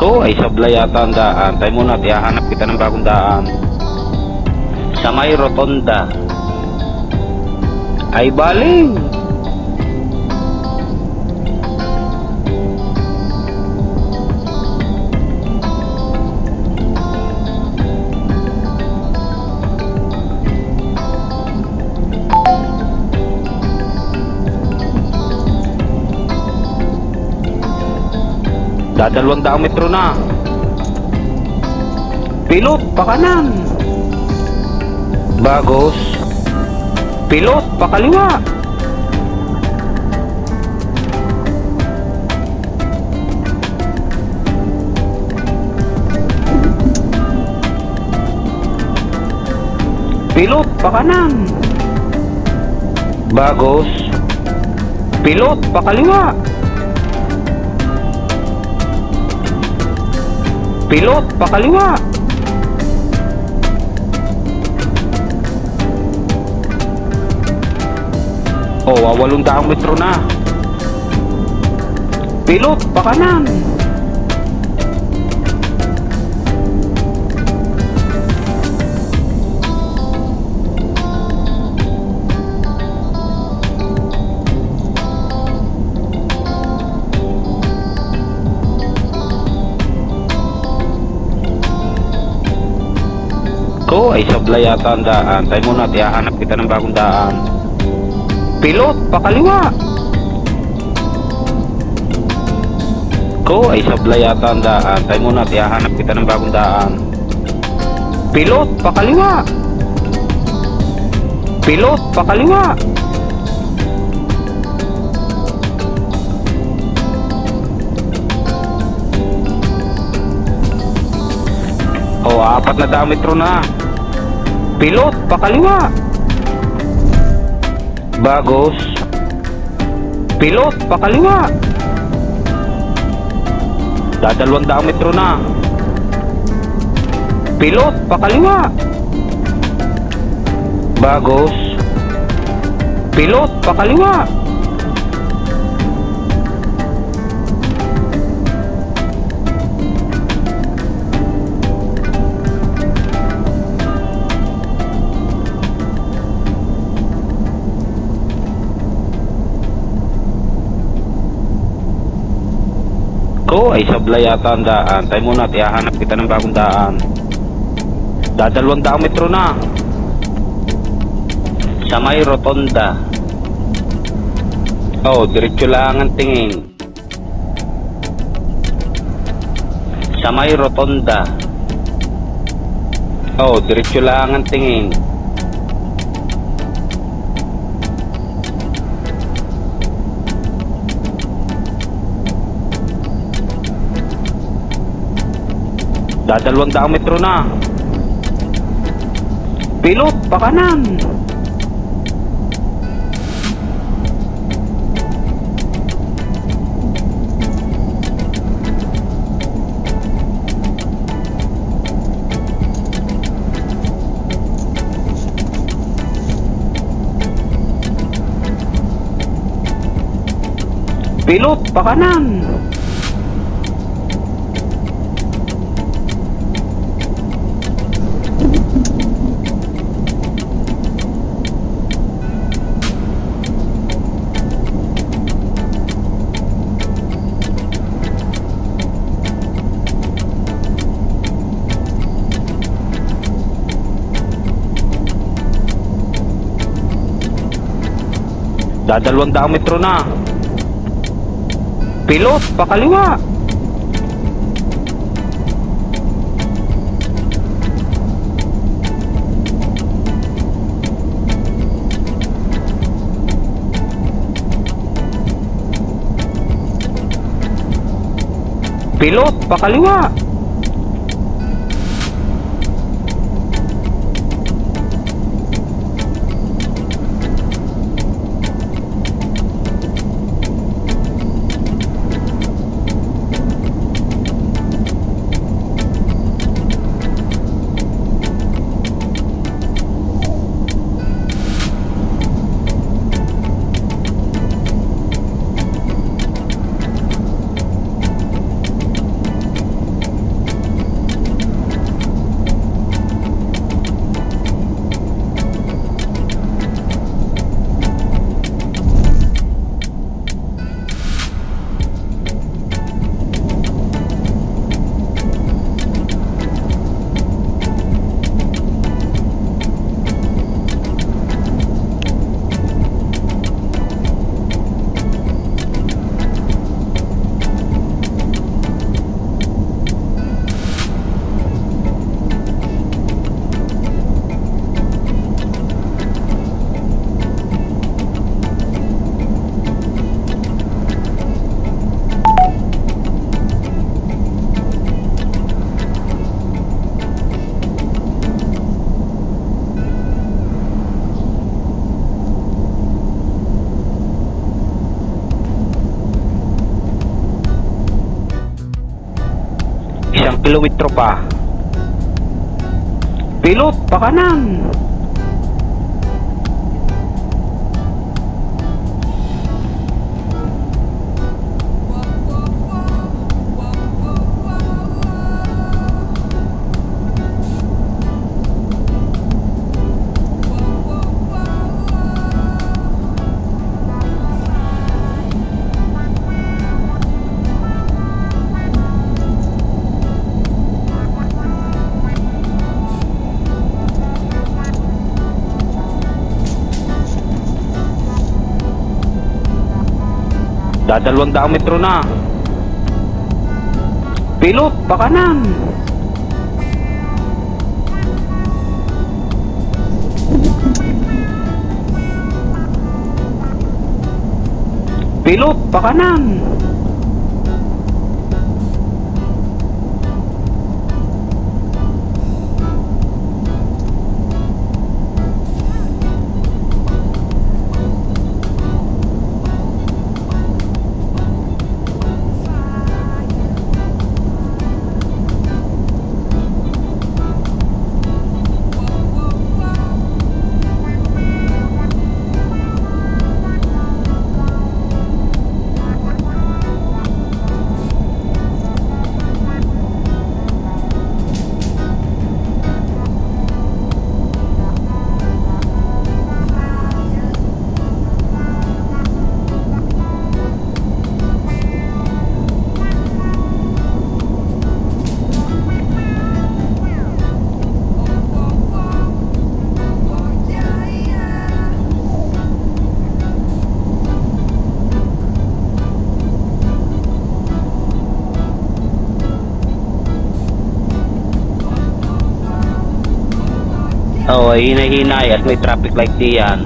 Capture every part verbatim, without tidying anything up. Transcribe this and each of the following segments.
Ko ay sablay yata ang daan. Tayo muna at ihahanap kita ng bagong daan. Sa may rotonda ay baling. Dadalawang daang metro na. Pilot pa kanan. Bagos. Pilot pa kaliwa. Pilot pa kanan. Bagos. Pilot pa kaliwa. Pilot pa kaliwa. O, oh, walong daang metro na. Pilot pa kanan. Ko ay sablay yata ang daan. Tayo muna at ihahanap kita ng bagong daan. Pilot pa kaliwa. Ko ay sablay yata ang daan. Tayo muna at ihahanap kita ng bagong daan. Pilot pa kaliwa. Pilot pa kaliwa. O, apat na daang metro na. Pilot pa kaliwa. Bagos. Pilot pa kaliwa. Dadalawang daang metro na. Pilot pa kaliwa. Bagos. Pilot pa kaliwa. Ko ay sablay yata ang daan. Tayo muna at ihahanap kita ng bagong daan. Dadalawang daang metro na. Sa may rotonda. Oh, diretso lang ang tingin. Sa may rotonda. Oh, diretso lang ang tingin. Dadalawang daang metro na. Pilot pa kanan. Pilot pa kanan. Dadalawang daang metro na. Pilot pa kaliwa. Pilot pa kaliwa. Isang kilometro pa. Pilot, pakanan. Dadalawang daang metro na. Pilot, pakanan. Pilot, pakanan. Oh, hinay-hinay at may traffic light diyan.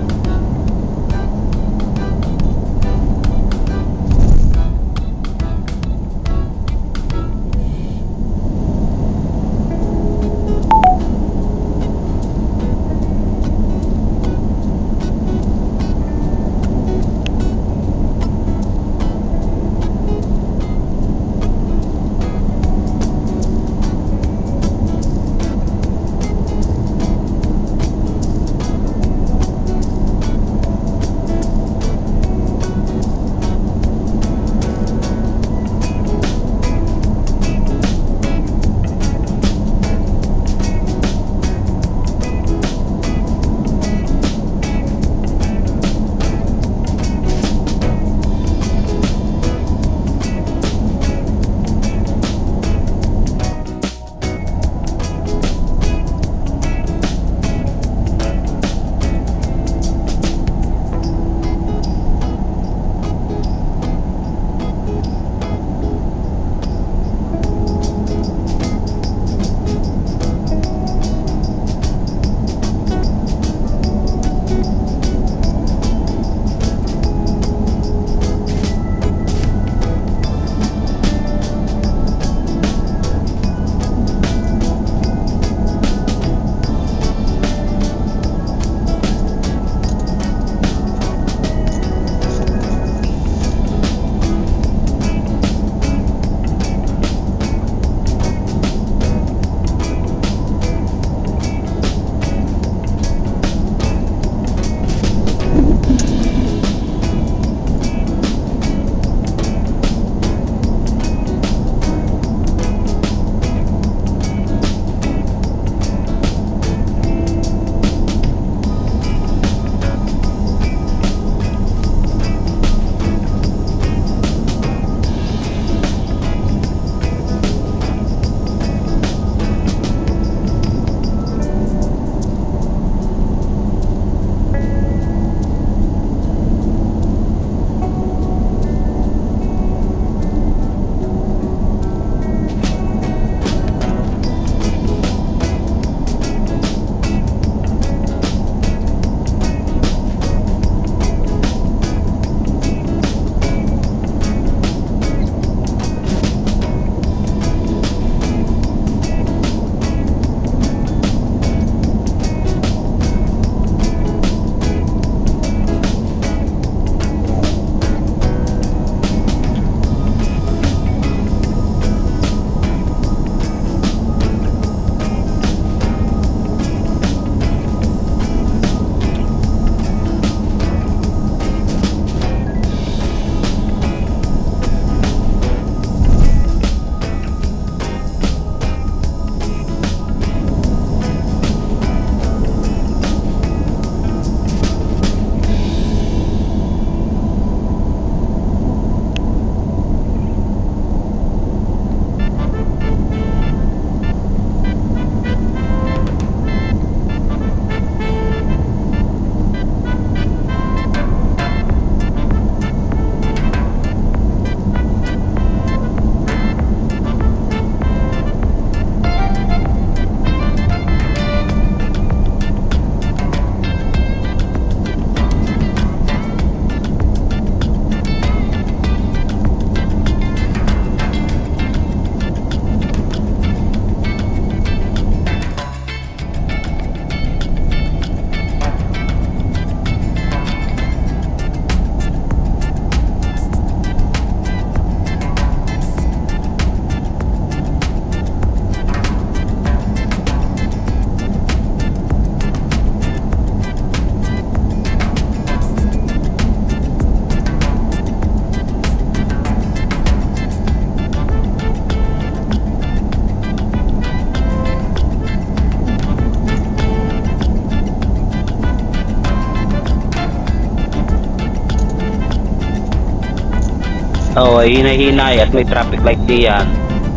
Oo, ay hinahinay at may traffic light diyan.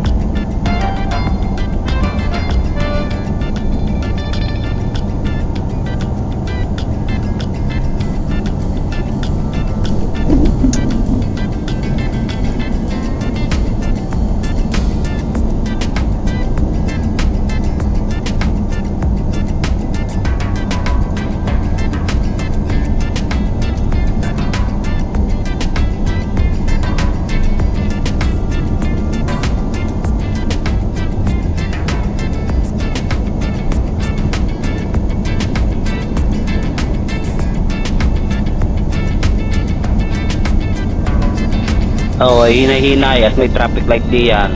Oo, ay hinahinay at may traffic light diyan.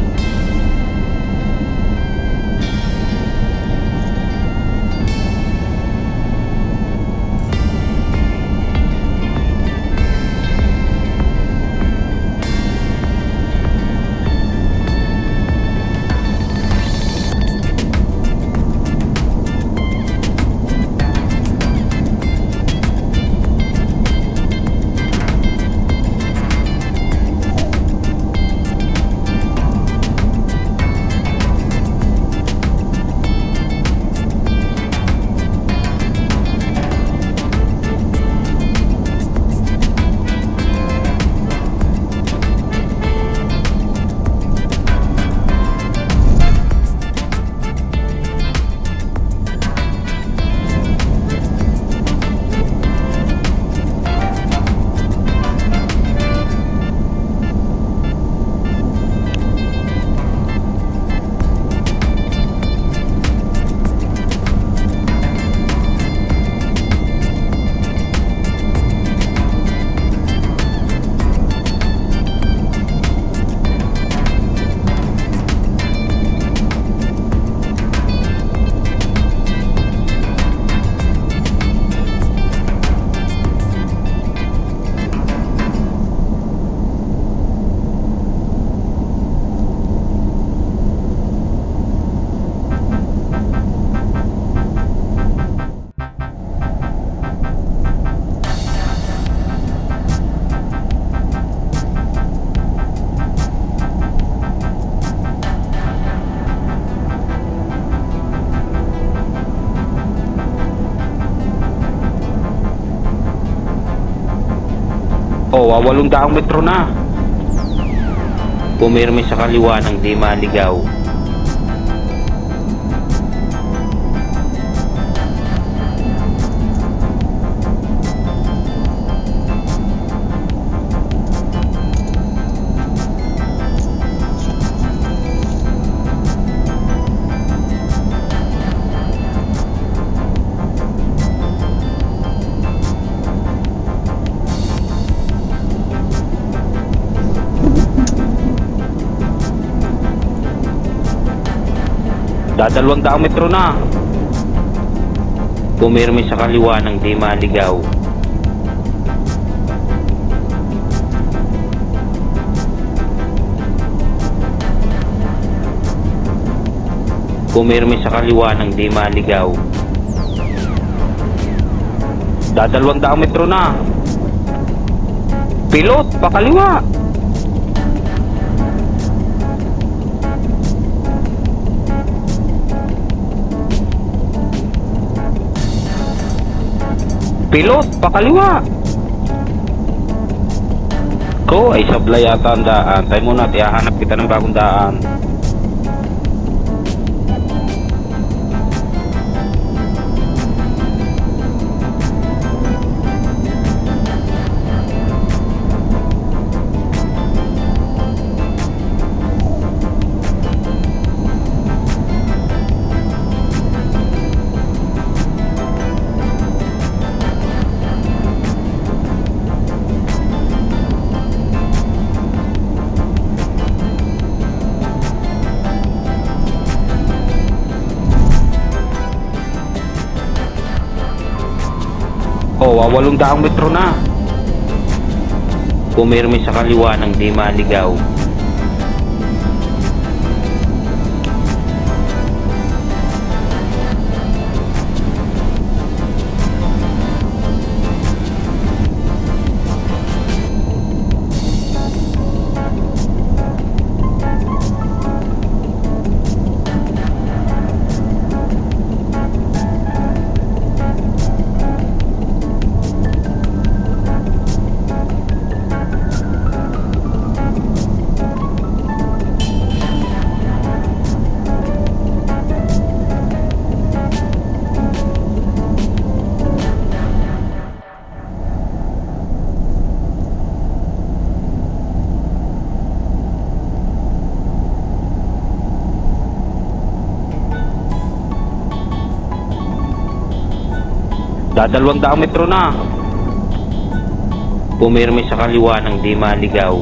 O, walong daang metro na. Pumirmi sa kaliwa ng di maligaw. Dadalawang daang metro na. Pumirmi sa kaliwa ng di maligaw. Pumirmi sa kaliwa ng di maligaw. Dadalawang daang metro na. Pilot, pakaliwa. Pilot, pakaliwa. Ko, ay sablay yata ang daan. Tayo muna, tiyahanap kita ng bagong daan. O, walong daang metro na. Pumirmi sa kaliwa ng di maligaw. Dadalawang daang metro na. Pumirmi sa kaliwa ng di maligaw.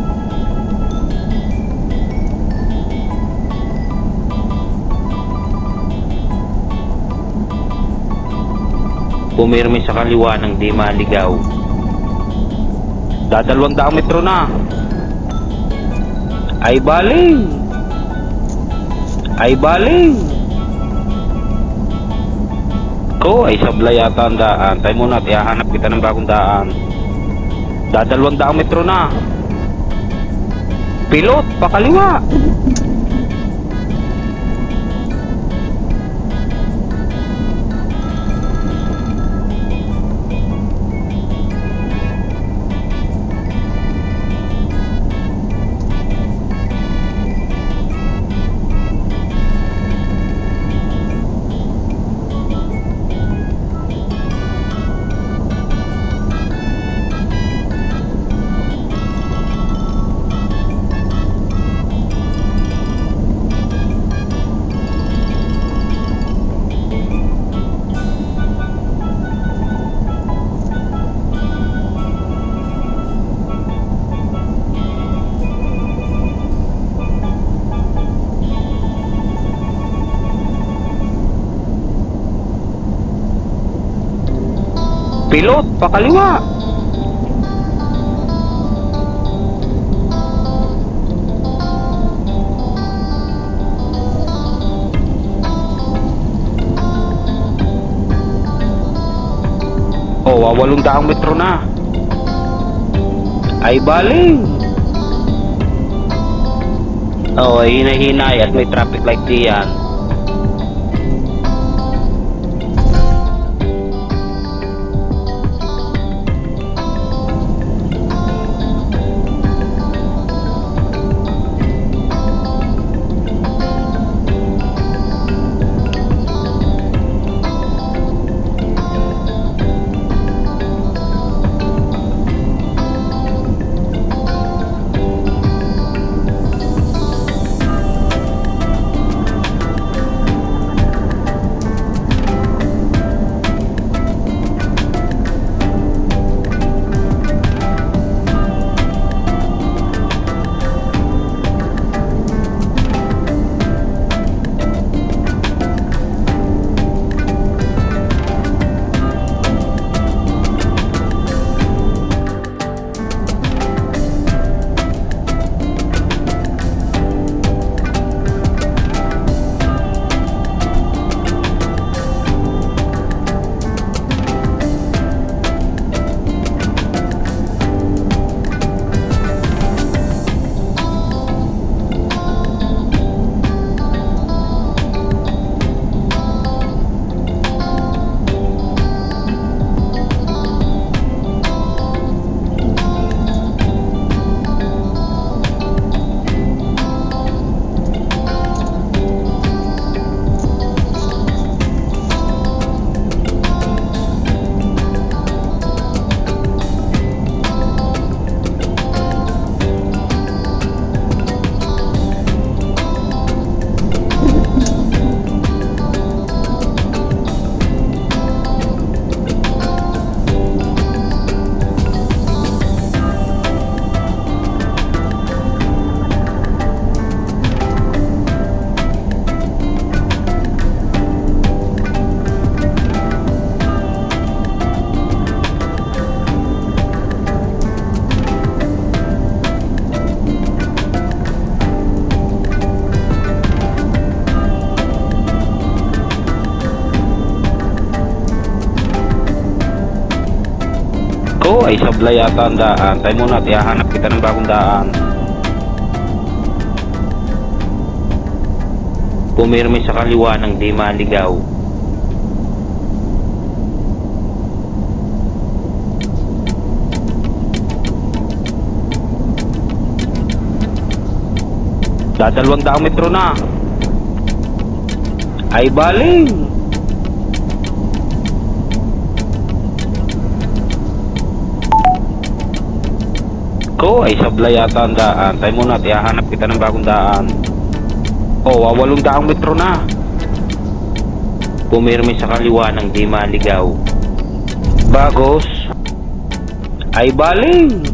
Pumirmi sa kaliwa ng di maligaw. Dadalawang daang metro na. Ay baling. Ay baling. Ko ay sablay yata ang daan. Tayo muna at ihahanap kita ng bagong daan. Dadalawang daang metro na. Pilot, pakaliwa. Pilot, pakaliwa. Oh, wawalong daang metro na. Ay baling. Oh, hinahinay at may traffic light diyan. Ko ay sablay yata ang daan. Tayo muna at ihahanap kita ng bagong daan. Pumirmi sa kaliwa ng di maligaw. Dadalawang daang metro na. Ay baling. Ko ay sablay yata ang daan. Tayo muna at ihahanap kita ng bagong daan. Oh, wawalong daang metro na. Pumirmi sa kaliwa ng di maligaw. Bagos ay baling